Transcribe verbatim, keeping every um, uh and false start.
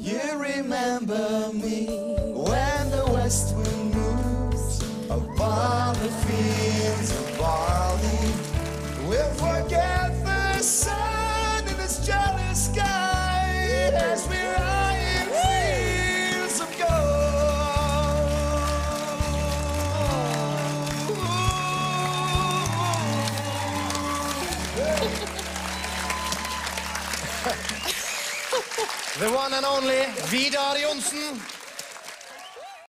You remember me when the west wind moves upon the fields of barley. We'll forget the sun in its jealous sky as we ride in fields of gold. The one and only Vidar Johnsen.